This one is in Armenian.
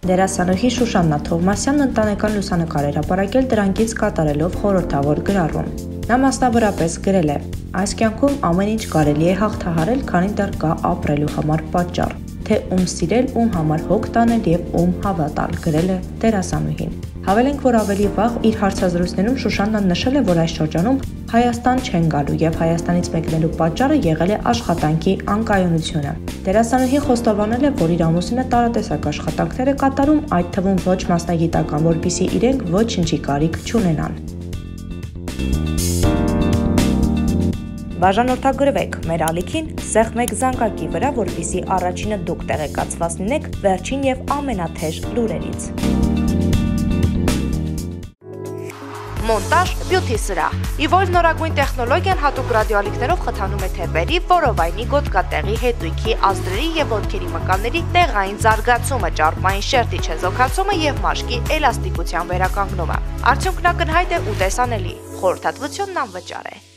Դերասանուհի Շուշաննա Թովմասյանն ընտանեկան լուսանկար էր ապարակել դրանքից կատարելով խորհրդավոր գրառում։ Նա մասնավորապես գրել է. «Այս կյանքում ամեն ինչ կարելի է հաղթահարել, քանի դեռ կա ապրելու համար պատճառ, թե ում սիրել, ում համար հոգ տանել եւ ում հավատալ», գրել է դերասանուհին։ Հավելենք, որ ավելի վաղ իր հարցազրույցներում Շուշաննան նշել է, որ այս շրջանում Հայաստան չեն գալու եւ Հայաստանից մեկնելու պատճառը եղել է աշխատանքի անկայունությունը։ Դերասանուհին խոստովանել է, որ իր ամուսինը տարատեսակ աշխատանքներ է կատարում, այդ թվում ոչ մասնագիտական, որպիսի իրենք ոչինչի կարիք չունենան։ Բաժանորդագրվեք մեր ալիքին սեղմեք զանգակի վրա, որպիսի առաջինը դուք տեղեկացված լինեք վերջին եւ ամենաթեժ լուրերից։ Մոնտաժ բյութի սրահ։ Իվոր նորագույն տեխնոլոգիան հատուկ ռադիոալիքներով խթանում է թեփերի, որովայնի, գոտկատեղի, հետույքի, ազդրերի եւ ոտքերի մկանների տեղային զարգացումը, ճարպային շերտի չեզոքացումը եւ մաշկի էլաստիկության վերականգնումը։ Արդյունքն ակնհայտ է ու տեսանելի։ Խորհրդատվությունն անվճար է։